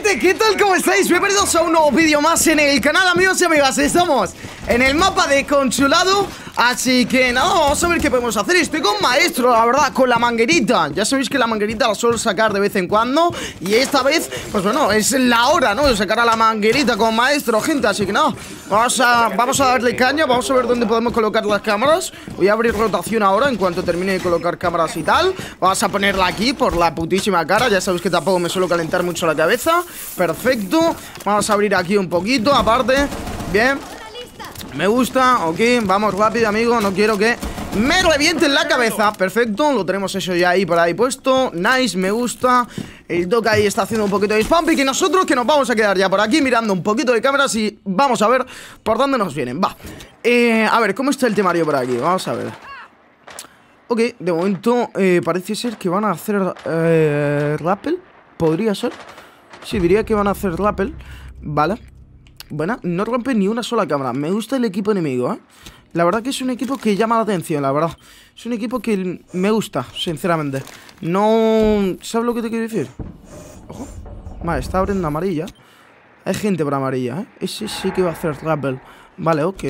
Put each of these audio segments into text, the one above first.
gente, ¿qué tal? ¿Cómo estáis? Bienvenidos a un nuevo vídeo más en el canal, amigos y amigas. Estamos en el mapa de Consulado, así que nada, vamos a ver qué podemos hacer. Estoy con Maestro, la verdad, con la manguerita. Ya sabéis que la manguerita la suelo sacar de vez en cuando, y esta vez, pues bueno, es la hora, ¿no? De sacar a la manguerita con Maestro, gente. Así que nada, vamos a darle caña. Vamos a ver dónde podemos colocar las cámaras. Voy a abrir rotación ahora en cuanto termine de colocar cámaras y tal. Vamos a ponerla aquí por la putísima cara. Ya sabéis que tampoco me suelo calentar mucho la cabeza. Perfecto. Vamos a abrir aquí un poquito, aparte. Bien. Me gusta, ok, vamos rápido, amigo. No quiero que me revienten la cabeza. Perfecto, lo tenemos eso ya ahí por ahí puesto. Nice, me gusta. El Doc ahí está haciendo un poquito de spam. Y nosotros que nos vamos a quedar ya por aquí mirando un poquito de cámaras y vamos a ver por dónde nos vienen. Va, a ver, ¿cómo está el temario por aquí? Vamos a ver. Ok, de momento parece ser que van a hacer rappel. Podría ser. Sí, diría que van a hacer rappel. Vale. Bueno, no rompe ni una sola cámara. Me gusta el equipo enemigo, ¿eh? La verdad que es un equipo que llama la atención, la verdad. Es un equipo que me gusta, sinceramente. No... ¿Sabes lo que te quiero decir? Ojo. Vale, está abriendo amarilla. Hay gente por amarilla, ¿eh? Ese sí que va a hacer rappel. Vale, ok.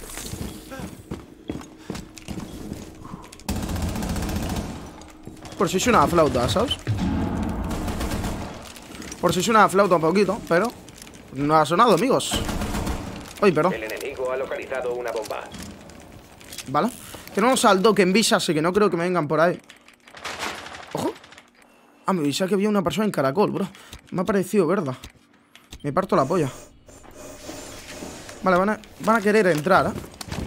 Por si es una flauta, ¿sabes? Por si es una flauta un poquito, pero... no ha sonado, amigos. Uy, perdón. El enemigo ha localizado una bomba. Vale. Tenemos al Doc en visa, así que no creo que me vengan por ahí. Ojo. Ah, me avisaba que había una persona en caracol, bro. Me ha parecido verdad. Me parto la polla. Vale, van a querer entrar, ¿eh?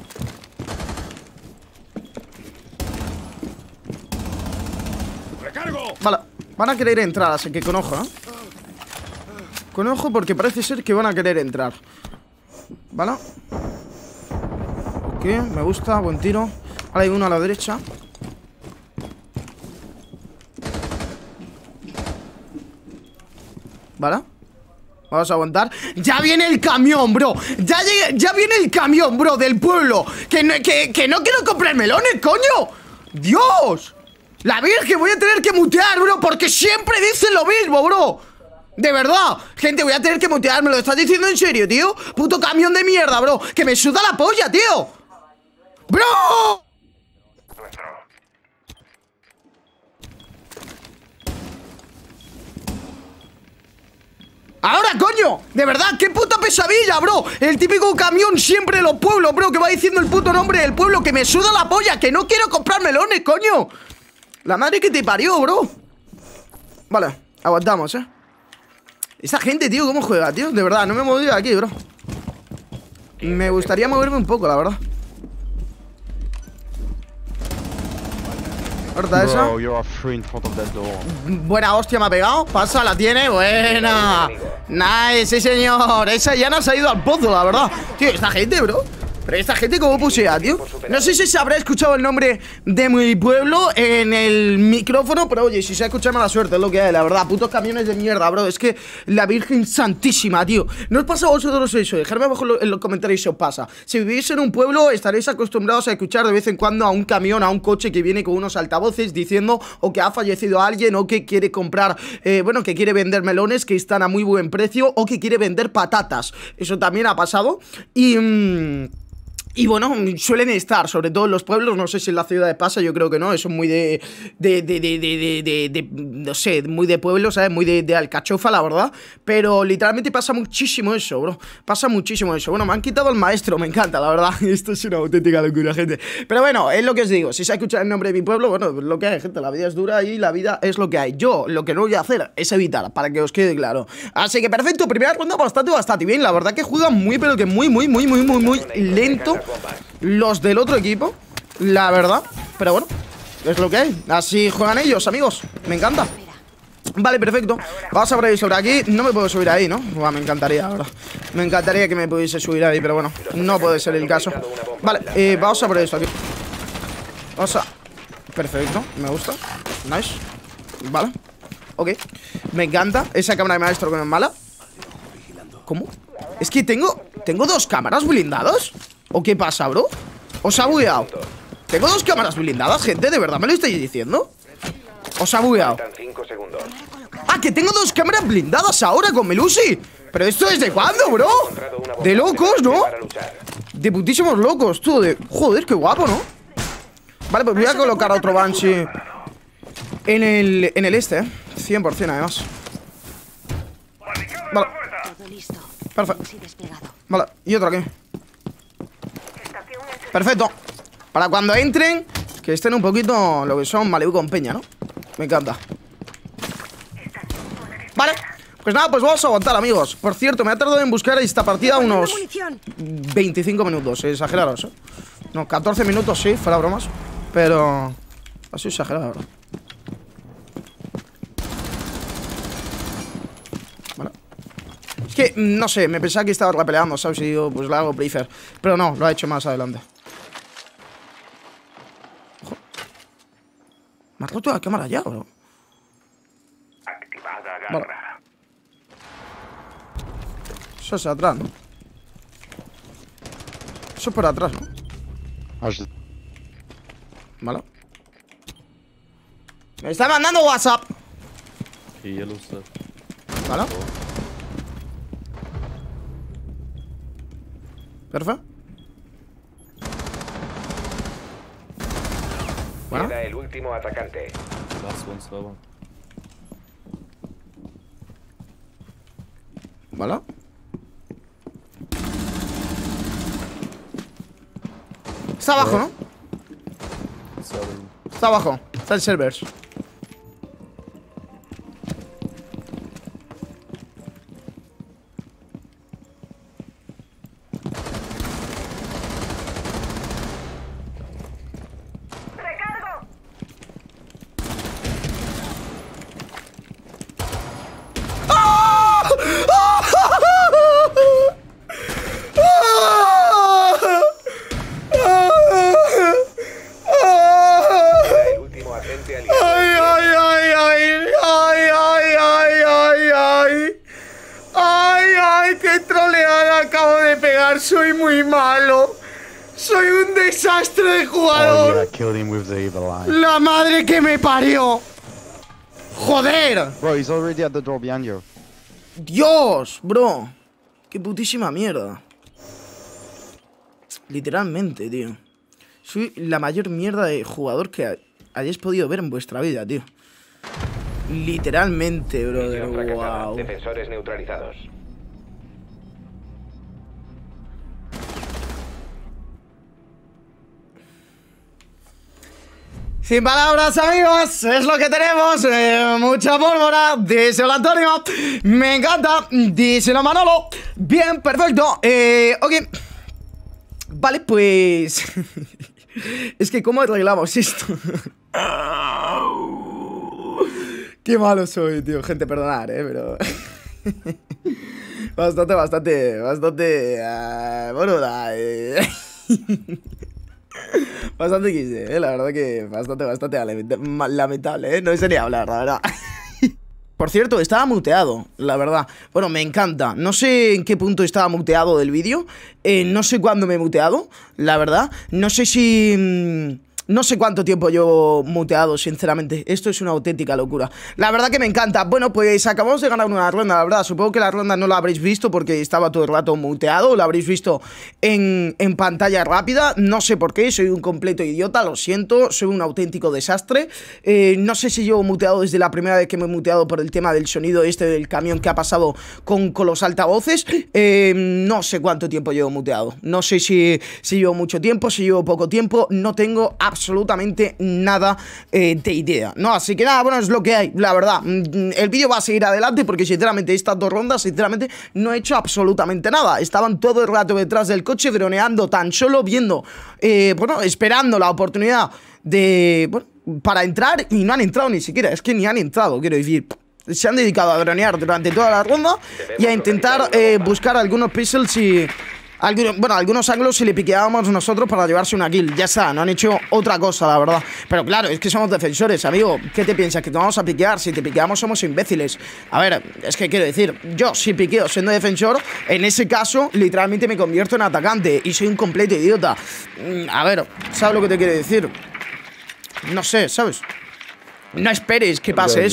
¡Recargo! Vale, van a querer entrar, así que con ojo, ¿eh? Con ojo porque parece ser que van a querer entrar. ¿Vale? Ok, me gusta, buen tiro. Ahora hay uno a la derecha. ¿Vale? Vamos a aguantar. ¡Ya viene el camión, bro! ¡Ya viene el camión, bro, del pueblo! ¡Que no quiero comprar melones, coño! ¡Dios! La Virgen, voy a tener que mutear, bro, porque siempre dicen lo mismo, bro. De verdad, gente, voy a tener que mutearme. ¿Lo estás diciendo en serio, tío? Puto camión de mierda, bro. Que me suda la polla, tío. ¡Bro! Ahora, coño, de verdad, qué puta pesadilla, bro. El típico camión siempre de los pueblos, bro, que va diciendo el puto nombre del pueblo. Que me suda la polla, que no quiero comprar melones, coño. La madre que te parió, bro. Vale, aguantamos, Esa gente, tío, ¿cómo juega, tío? De verdad, no me he movido de aquí, bro. Me gustaría moverme un poco, la verdad. ¿Verdad esa? Buena hostia, me ha pegado. Pasa, la tiene. Buena. Nice, sí, señor. Esa ya nos ha ido al pozo, la verdad. Tío, esta gente, bro. Pero esta gente cómo pusea, tío. No sé si se habrá escuchado el nombre de mi pueblo en el micrófono, pero oye, si se ha escuchado, mala suerte, es lo que hay, la verdad. Putos camiones de mierda, bro. Es que la Virgen Santísima, tío. ¿No os pasa a vosotros eso? Dejadme abajo en los comentarios si os pasa. Si vivís en un pueblo, estaréis acostumbrados a escuchar de vez en cuando a un camión, a un coche que viene con unos altavoces diciendo o que ha fallecido alguien o que quiere comprar, bueno, que quiere vender melones que están a muy buen precio o que quiere vender patatas. Eso también ha pasado. Y bueno, suelen estar, sobre todo en los pueblos. No sé si en la ciudad pasa, yo creo que no. Eso es muy no sé, muy de pueblo, ¿sabes? Muy de alcachofa, la verdad. Pero literalmente pasa muchísimo eso, bro. Pasa muchísimo eso. Bueno, me han quitado al maestro, me encanta, la verdad. Esto es una auténtica locura, gente. Pero bueno, es lo que os digo. Si se ha escuchado el nombre de mi pueblo, bueno, es lo que hay, gente. La vida es dura y la vida es lo que hay. Yo, lo que no voy a hacer es evitar, para que os quede claro. Así que perfecto, primera ronda bastante bien. La verdad que juegan muy, pero que muy lento los del otro equipo, la verdad. Pero bueno, es lo que hay. Así juegan ellos, amigos. Me encanta. Vale, perfecto. Vamos a por ahí sobre aquí. No me puedo subir ahí, ¿no? Buah, me encantaría, ahora. Me encantaría que me pudiese subir ahí, pero bueno, no puede ser el caso. Vale, vamos a por esto aquí. Vamos a... Perfecto, me gusta. Nice. Vale. Ok. Me encanta. Esa cámara de maestro que no es mala. ¿Cómo? Es que tengo dos cámaras blindadas. ¿O qué pasa, bro? ¿Os ha bugueado? Tengo dos cámaras blindadas, gente, ¿de verdad me lo estáis diciendo? ¿Os ha bugueado? Ah, que tengo 2 cámaras blindadas ahora con Melusi. ¿Pero esto es de cuándo, bro? De locos, ¿no? De putísimos locos, tú. Joder, qué guapo, ¿no? Vale, pues voy a colocar otro Banshee en el este, 100% además. Vale. Perfecto. Vale, y otro aquí. Perfecto. Para cuando entren, que estén un poquito lo que son Malibu con Peña, ¿no? Me encanta. Vale. Pues nada, pues vamos a aguantar, amigos. Por cierto, me ha tardado en buscar esta partida unos 25 minutos, exageraros, ¿eh? No, 14 minutos, sí, fuera bromas. Pero... ha sido exagerado, ¿verdad? Vale. Es que, no sé, me pensaba que estaba repeleando, ¿sabes? Y digo, pues le hago prefer. Pero no, lo ha hecho más adelante. Ojo. Me ha roto la cámara ya, bro. Vale. Eso es atrás, ¿no? Eso es por atrás, ¿no? Vale. Me está mandando WhatsApp. Vale. Perfecto. Bueno. Queda el último atacante. Vale. Está abajo, ¿no? Está abajo. Está el servers. Soy muy malo. Soy un desastre de jugador. Oh, yeah, killed him with the evil eye. La madre que me parió. Joder. Bro, he's already at the door behind you. Dios, bro. Qué putísima mierda. Literalmente, tío. Soy la mayor mierda de jugador que hayáis podido ver en vuestra vida, tío. Literalmente, brother. Wow. Defensores neutralizados. Sin palabras, amigos, es lo que tenemos. Mucha pólvora, díselo Antonio. Me encanta, díselo Manolo. Bien, perfecto. Ok. Vale, pues... es que ¿cómo arreglamos esto? Qué malo soy, tío. Gente, perdonad, pero... bastante... bueno, bastante quise, la verdad que bastante lamentable, no sé ni hablar, la verdad. Por cierto, estaba muteado, la verdad. Bueno, me encanta. No sé en qué punto estaba muteado del vídeo. No sé cuándo me he muteado, la verdad. No sé si... no sé cuánto tiempo llevo muteado, sinceramente. Esto es una auténtica locura. La verdad que me encanta. Bueno, pues acabamos de ganar una ronda, la verdad. Supongo que la ronda no la habréis visto porque estaba todo el rato muteado. La habréis visto en pantalla rápida. No sé por qué, soy un completo idiota, lo siento. Soy un auténtico desastre. No sé si llevo muteado desde la primera vez que me he muteado por el tema del sonido este del camión que ha pasado con los altavoces. No sé cuánto tiempo llevo muteado. No sé si llevo mucho tiempo, si llevo poco tiempo. No tengo absolutamente nada de idea, ¿no? Así que nada, bueno, es lo que hay, la verdad. El vídeo va a seguir adelante porque sinceramente estas 2 rondas, sinceramente, no he hecho absolutamente nada. Estaban todo el rato detrás del coche droneando, tan solo viendo, bueno, esperando la oportunidad de, bueno, para entrar, y no han entrado ni siquiera, es que ni han entrado, quiero decir. Se han dedicado a dronear durante toda la ronda y a intentar buscar algunos pixels y... algunos ángulos si le piqueábamos nosotros para llevarse una kill. Ya está, no han hecho otra cosa, la verdad. Pero claro, es que somos defensores, amigo. ¿Qué te piensas? ¿Que te vamos a piquear? Si te piqueamos somos imbéciles. A ver, es que quiero decir, yo si piqueo siendo defensor, en ese caso, literalmente me convierto en atacante y soy un completo idiota. A ver, ¿sabes lo que te quiero decir? No sé, ¿sabes? No esperes que pase eso.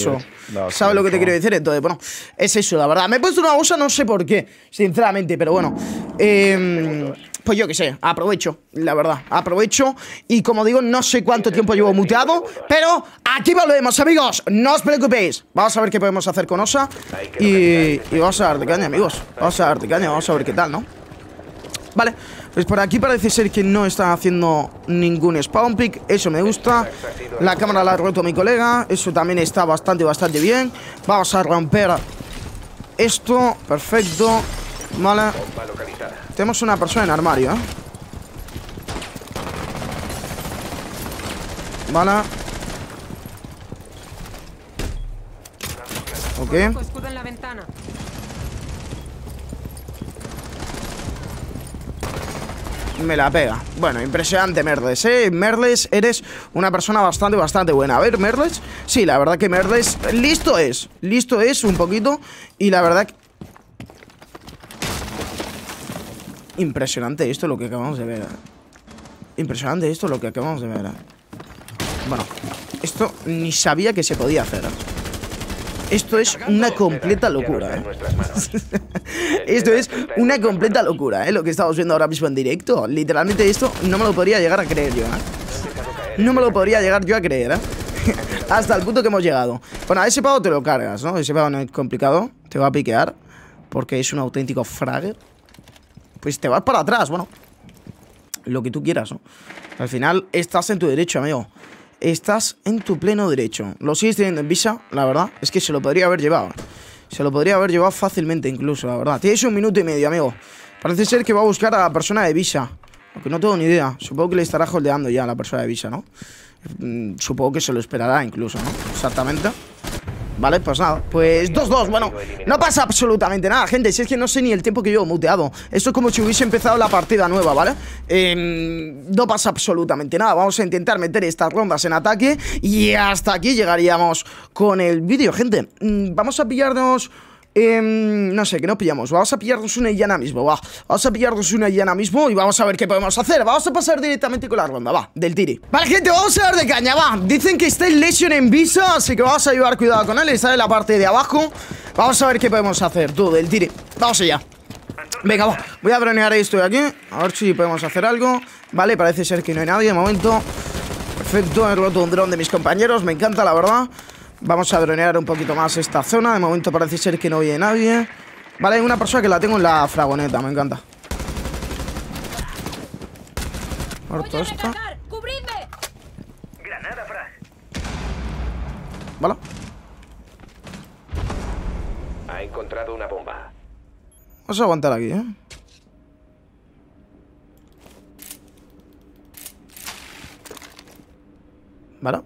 No, ¿Sabes lo que te no. quiero decir? Entonces, bueno, es eso, la verdad. Me he puesto una bolsa, no sé por qué, sinceramente, pero bueno. Pues yo qué sé, aprovecho, la verdad, aprovecho. Y como digo, no sé cuánto tiempo llevo muteado, pero aquí volvemos, amigos. No os preocupéis. Vamos a ver qué podemos hacer con Osa. Y vamos a dar de caña, amigos. Vamos a dar de caña, vamos a ver qué tal, ¿no? Vale, pues por aquí parece ser que no están haciendo ningún spawn pick. Eso me gusta. La cámara la ha roto mi colega. Eso también está bastante bien. Vamos a romper esto. Perfecto. Vale. Bomba localizada. Tenemos una persona en armario, ¿eh? Vale. Ok. Escudo en la ventana. Me la pega. Bueno, impresionante, Merles, ¿eh? Merles, eres una persona bastante buena. A ver, Merles. Sí, la verdad que Merles listo es un poquito. Y la verdad que... Impresionante esto lo que acabamos de ver, ¿eh? Impresionante esto lo que acabamos de ver, ¿eh? Bueno, esto ni sabía que se podía hacer, ¿eh? Esto es una completa locura, ¿eh? Esto es una completa locura, ¿eh? Lo que estamos viendo ahora mismo en directo. Literalmente esto no me lo podría llegar a creer yo, ¿eh? No me lo podría llegar yo a creer, ¿eh? Hasta el punto que hemos llegado. Bueno, a ese pavo te lo cargas, ¿no? Ese pavo no es complicado. Te va a piquear porque es un auténtico fragger. Pues te vas para atrás, bueno. Lo que tú quieras, ¿no? Al final estás en tu derecho, amigo. Estás en tu pleno derecho. Lo sigues teniendo en visa, la verdad. Es que se lo podría haber llevado. Se lo podría haber llevado fácilmente incluso, la verdad. Tienes 1 minuto y medio, amigo. Parece ser que va a buscar a la persona de visa. Aunque no tengo ni idea. Supongo que le estará holdeando ya a la persona de visa, ¿no? Supongo que se lo esperará incluso, ¿no? Exactamente. Vale, pues nada, pues 2-2, bueno, no pasa absolutamente nada, gente. Si es que no sé ni el tiempo que llevo muteado. Esto es como si hubiese empezado la partida nueva, ¿vale? No pasa absolutamente nada. Vamos a intentar meter estas rondas en ataque. Y hasta aquí llegaríamos con el vídeo, gente. Vamos a pillarnos... no sé, ¿qué nos pillamos? Vamos a pillarnos una llana mismo, va. Vamos a pillarnos una llana mismo y vamos a ver qué podemos hacer. Vamos a pasar directamente con la ronda, va, del tiri. Vale, gente, vamos a dar de caña, va. Dicen que está el Lesion en visa, así que vamos a llevar cuidado con él. Está en la parte de abajo. Vamos a ver qué podemos hacer, tú, del tiri. Vamos allá. Venga, va. Voy a dronear esto de aquí. A ver si podemos hacer algo. Vale, parece ser que no hay nadie de momento. Perfecto, he roto un dron de mis compañeros. Me encanta, la verdad. Vamos a dronear un poquito más esta zona. De momento parece ser que no viene nadie. Vale, hay una persona que la tengo en la fragoneta. Me encanta. Muerto esta. Vale. Ha encontrado una bomba. Vamos a aguantar aquí, ¿eh? Vale.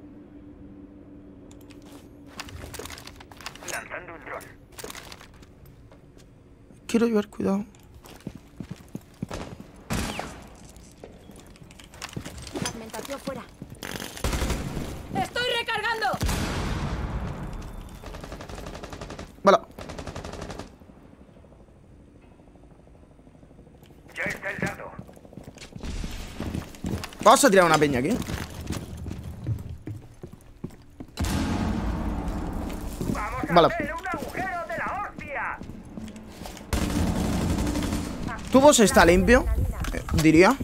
Quiero llevar cuidado. Fragmentación fuera. ¡Estoy recargando! Vale. Ya está el dardo. Vamos a tirar una peña aquí. Vale. Tubos está limpio, diría.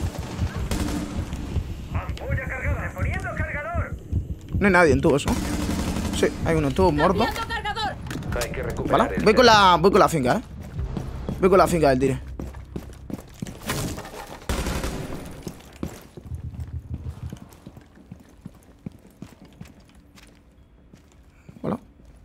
No hay nadie en tubos, ¿no? Sí, hay uno en tubos muerto. Hay que recuperar. Vale, voy con la finca, ¿eh? Voy con la finca del tire. Hola.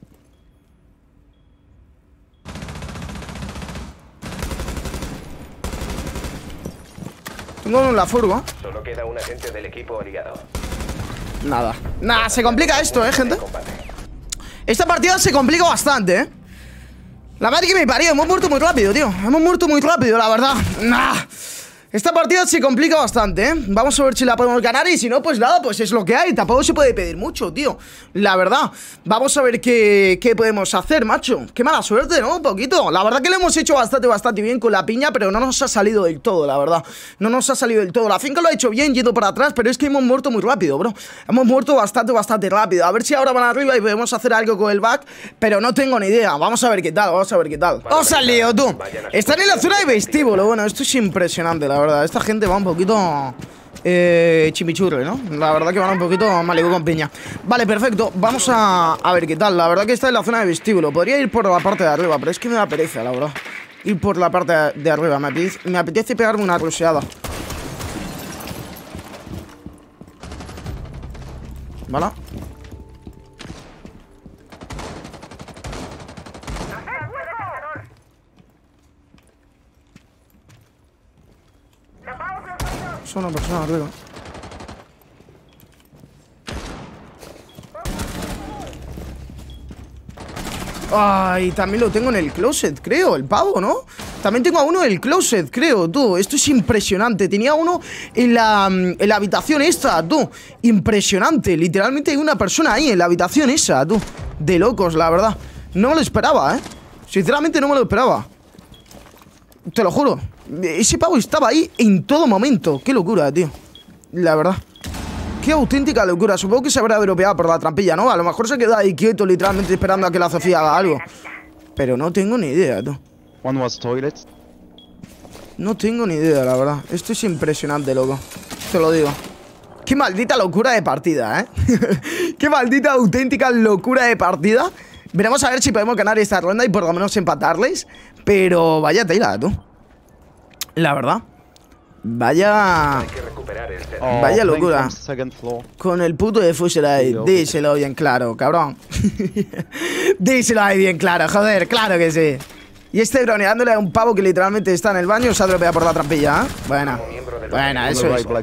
Tengo la furgo. Solo queda un agente del equipo aliado. Nada. Nada, se complica esto, gente. Esta partida se complica bastante, La madre que me parió, hemos muerto muy rápido, tío. Hemos muerto muy rápido, la verdad. Nah. Esta partida se complica bastante, ¿eh? Vamos a ver si la podemos ganar y si no, pues nada, pues es lo que hay. Tampoco se puede pedir mucho, tío. La verdad. Vamos a ver qué podemos hacer, macho. Qué mala suerte, ¿no? Un poquito. La verdad que lo hemos hecho bastante bien con la piña, pero no nos ha salido del todo, la verdad. No nos ha salido del todo. La finca lo ha hecho bien yendo para atrás, pero es que hemos muerto muy rápido, bro. Hemos muerto bastante rápido. A ver si ahora van arriba y podemos hacer algo con el back, pero no tengo ni idea. Vamos a ver qué tal, vamos a ver qué tal. Vamos al lío, tú. Están en la zona de vestíbulo. Bueno, esto es impresionante, la verdad. Esta gente va un poquito chimichurri, ¿no? La verdad que van un poquito Malibu con piña. Vale, perfecto. Vamos a ver qué tal. La verdad que está en la zona de vestíbulo. Podría ir por la parte de arriba, pero es que me da pereza, la verdad. Ir por la parte de arriba. Me apetece pegarme una rusheada. ¿Vale? Es una persona arriba. Ay, también lo tengo en el closet, creo, el pavo, ¿no? También tengo a uno en el closet, creo, tú. Esto es impresionante. Tenía uno en la habitación esta, tú. Impresionante. Literalmente hay una persona ahí en la habitación esa, tú. De locos, la verdad. No me lo esperaba, ¿eh? Sinceramente no me lo esperaba. Te lo juro. Ese pavo estaba ahí en todo momento. Qué locura, tío. La verdad. Qué auténtica locura. Supongo que se habrá dropeado por la trampilla, ¿no? A lo mejor se queda ahí quieto, literalmente esperando a que la Sofía haga algo. Pero no tengo ni idea, tú. One was toilet. No tengo ni idea, la verdad. Esto es impresionante, loco. Te lo digo. Qué maldita locura de partida, ¿eh? Qué maldita auténtica locura de partida. Veremos a ver si podemos ganar esta ronda y por lo menos empatarles. Pero vaya tela, tú. La verdad. Vaya... Hay que recuperar el set. Vaya locura. Con el puto de Fusilade. Díselo bien claro, cabrón. Díselo ahí bien claro, joder, claro que sí. Y este droneándole a un pavo que literalmente está en el baño. Se ha dropeado por la trampilla, ¿eh? Buena. Buena, eso es.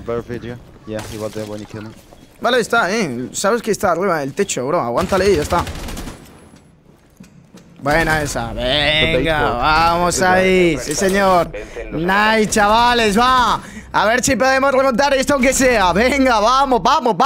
Vale, está, sabes que está arriba del techo, bro. Aguántale y ya está. Buena esa. Venga, vamos ahí. Sí, señor. Nice, chavales, va. A ver si podemos remontar esto aunque sea. Venga, vamos.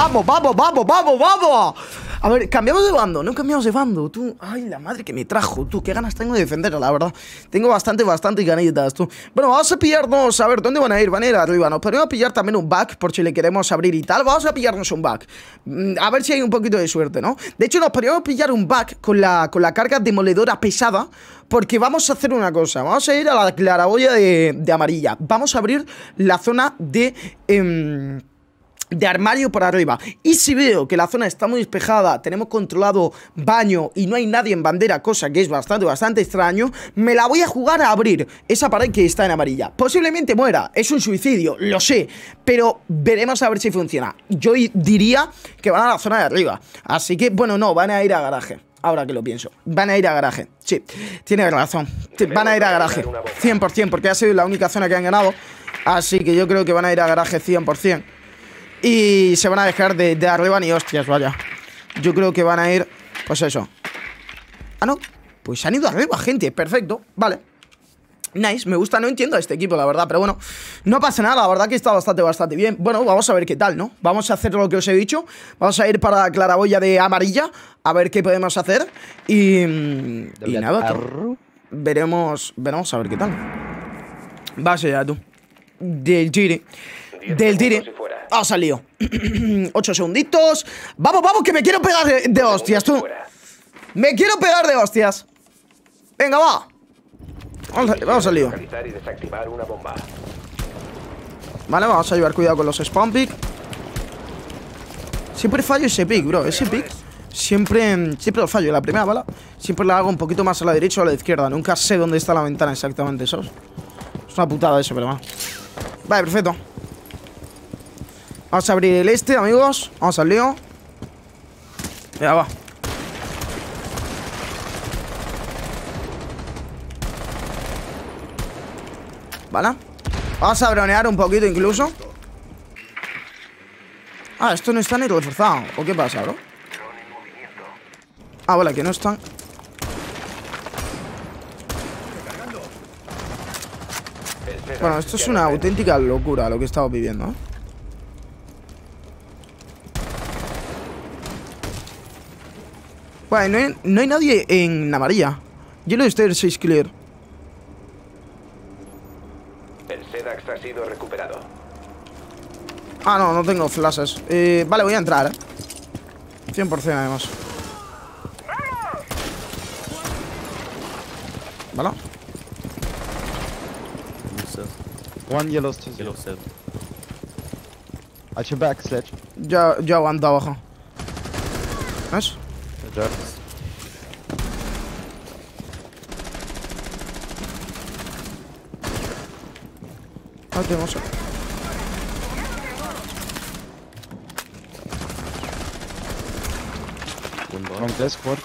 A ver, cambiamos de bando. No cambiamos de bando, tú. Ay, la madre que me trajo, tú. Qué ganas tengo de defenderla, la verdad. Tengo bastante ganitas, tú. Bueno, vamos a pillarnos. A ver, ¿dónde van a ir? Van a ir arriba. Nos podemos pillar también un back por si le queremos abrir y tal. Vamos a pillarnos un back. A ver si hay un poquito de suerte, ¿no? De hecho, nos podríamos pillar un back con la carga demoledora pesada. Porque vamos a hacer una cosa. Vamos a ir a la claraboya de amarilla. Vamos a abrir la zona de armario por arriba. Y si veo que la zona está muy despejada, tenemos controlado baño y no hay nadie en bandera, cosa que es bastante extraño, me la voy a jugar a abrir esa pared que está en amarilla. Posiblemente muera, es un suicidio, lo sé, pero veremos a ver si funciona. Yo diría que van a la zona de arriba. Así que, bueno, no, van a ir a garaje. Ahora que lo pienso, van a ir a garaje. Sí, tiene razón, van a ir a garaje 100%, porque ha sido la única zona que han ganado. Así que yo creo que van a ir a garaje 100%. Y se van a dejar de arriba ni hostias, vaya. Yo creo que van a ir, pues eso. Ah, no, pues se han ido arriba, gente, perfecto, vale. Nice, me gusta, no entiendo a este equipo, la verdad. Pero bueno, no pasa nada, la verdad que está bastante bien. Bueno, vamos a ver qué tal, ¿no? Vamos a hacer lo que os he dicho. Vamos a ir para la claraboya de amarilla, a ver qué podemos hacer. Y nada, tú. Veremos a ver qué tal. Vas allá, tú. Del tire. Ha salido. 8 segunditos. Vamos, que me quiero pegar de hostias, tú. Me quiero pegar de hostias. Venga, va. Vamos al lío. Vale, vamos a llevar cuidado con los spawn pick. Siempre fallo ese pick, bro. Ese pick siempre lo fallo. La primera bala siempre la hago un poquito más a la derecha o a la izquierda. Nunca sé dónde está la ventana exactamente, ¿sabes? Es una putada eso, pero bueno. Vale, perfecto. Vamos a abrir el este, amigos. Vamos al lío. Ya va. Vale. Vamos a bronear un poquito incluso. Ah, esto no está ni reforzado. ¿O qué pasa, bro? Ah, vale, que no están. Bueno, esto es una auténtica locura lo que estamos viviendo, ¿eh? Bueno, no hay nadie en amarilla. Yellow Stairs 6 clear. El Sedax ha sido recuperado. Ah, no tengo flashes. Vale, voy a entrar, 100% además. Vale. One yellow stairs. Yellow set. At your back, Sledge. Ya aguanta abajo. ¿Ves? Good job. Ah, tenemos. Wrong desk, what?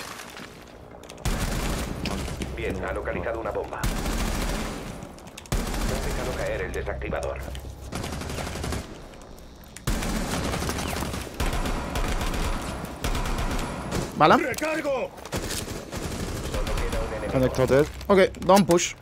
Bien, ha localizado una bomba. No ha dejado caer el desactivador. Vale. Solo queda un enemigo. Connector dead. Ok, don't push.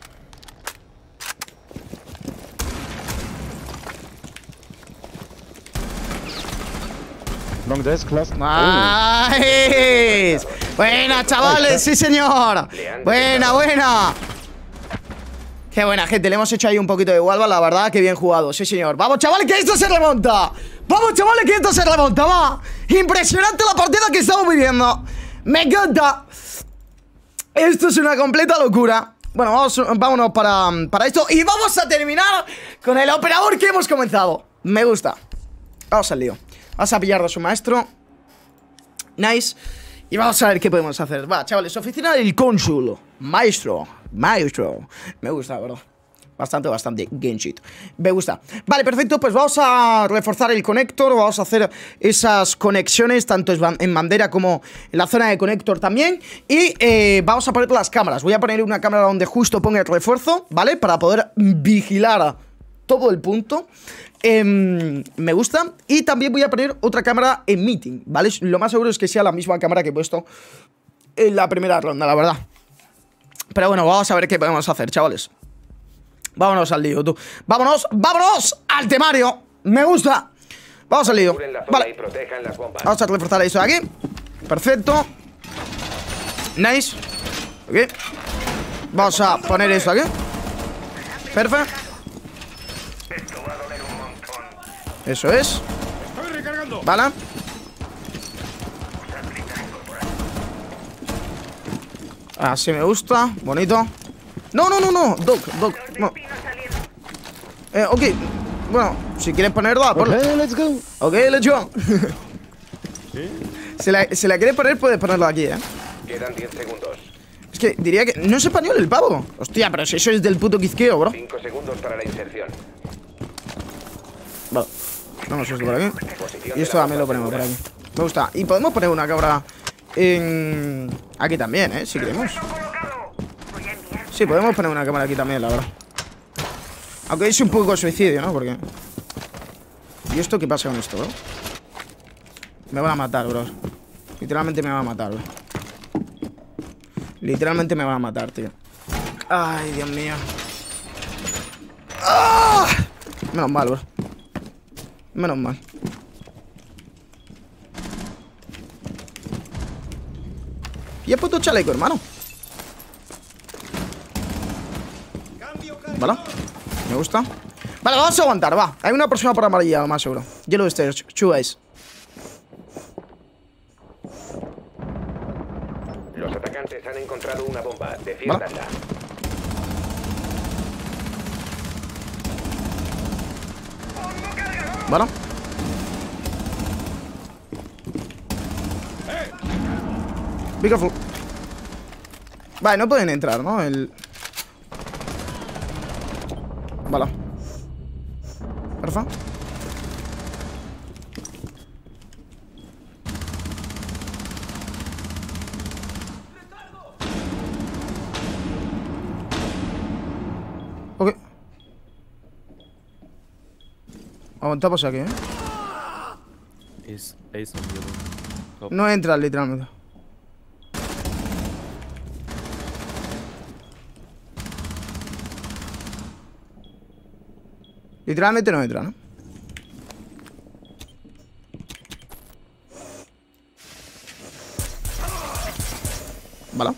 Long desk, last. ¡Nice! Buena, chavales, sí señor. Buena. Qué buena, gente, le hemos hecho ahí un poquito de Walva, la verdad, que bien jugado, sí señor. Vamos, chavales, que esto se remonta. Vamos, chavales, que esto se remonta, va. Impresionante la partida que estamos viviendo. Me encanta. Esto es una completa locura. Bueno, vámonos para esto. Y vamos a terminar con el operador que hemos comenzado. Me gusta. Vamos al lío. Vamos a pillar a su maestro. Nice. Y vamos a ver qué podemos hacer. Va, chavales, oficina del cónsul. Maestro. Me gusta, la verdad. Bastante Genshit. Me gusta. Vale, perfecto, pues vamos a reforzar el conector. Vamos a hacer esas conexiones, tanto en bandera como en la zona de conector también. Y vamos a poner las cámaras. Voy a poner una cámara donde justo ponga el refuerzo, ¿vale? Para poder vigilar todo el punto. Me gusta. Y también voy a poner otra cámara en meeting, ¿vale? Lo más seguro es que sea la misma cámara que he puesto en la primera ronda, la verdad. Pero bueno, vamos a ver qué podemos hacer, chavales. Vámonos al lío, tú. Vámonos al temario. Me gusta. Vamos al lío. Vale. Vamos a reforzar eso de aquí. Perfecto. Nice. Ok. Vamos a poner esto aquí. Perfecto. Eso es. Vale. Así me gusta. Bonito. No. Doc. No. Ok. Bueno, si quieres ponerlo, ponlo. Okay, let's go. Ok, let's go. Si la quieres poner, puedes ponerlo aquí, Quedan 10 segundos. Es que diría que... No es español el pavo. Hostia, pero si eso es del puto quizqueo, bro. 5 segundos para la inserción. Vale. Vamos esto por aquí. Y esto también lo ponemos por aquí. Me gusta. Y podemos poner una cámara en... Aquí también, si queremos. Sí, podemos poner una cámara aquí también, la verdad. Aunque es un poco suicidio, ¿no? Porque... ¿Y esto qué pasa con esto, bro? Me van a matar, bro. Literalmente me van a matar, bro. Literalmente me van a matar, tío. Ay, Dios mío. ¡Ah! Menos mal, bro. Menos mal. Y es puto chaleco, hermano. Vale. Me gusta. Vale, vamos a aguantar, va. Hay una persona por amarilla, lo más seguro. Yellow Stairs, 2 guys. Los atacantes han encontrado una bomba. Defiéndanla. Vale. Be careful. Vale, no pueden entrar, ¿no? Vale. Perfecto. Ok. Aguantamos aquí, Is ace on yellow. No entra literalmente. Literalmente no entra, ¿no? Vale.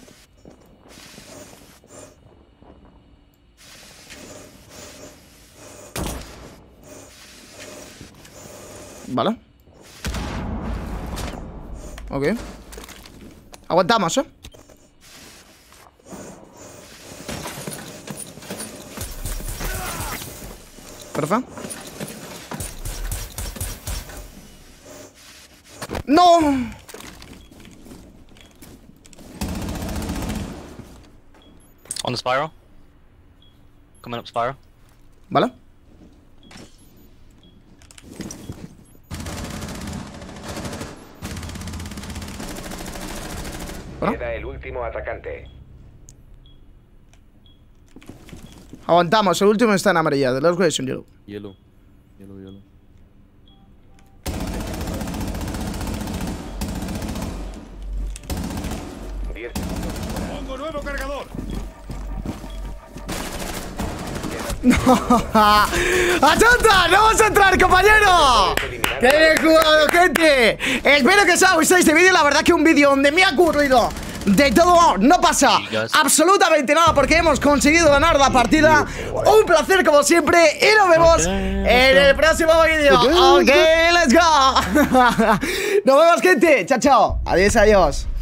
Vale. Ok. Aguantamos, ¿eh? Perfecto. ¡No! On the spiral. Coming up spiral. Vale. Bueno. Queda el último atacante. Aguantamos, el último está en amarilla. Let's go, yellow. Yellow. Yellow, yellow. Pongo nuevo cargador. ¡Achanta! ¡No vamos a entrar, compañero! ¡Qué bien jugado, gente! Espero que os haya gustado este vídeo. La verdad que un vídeo donde me ha ocurrido de todo, no pasa absolutamente nada porque hemos conseguido ganar la partida. Un placer como siempre y nos vemos en el próximo vídeo. Ok, let's go. Nos vemos, gente. Chao, chao. Adiós, adiós.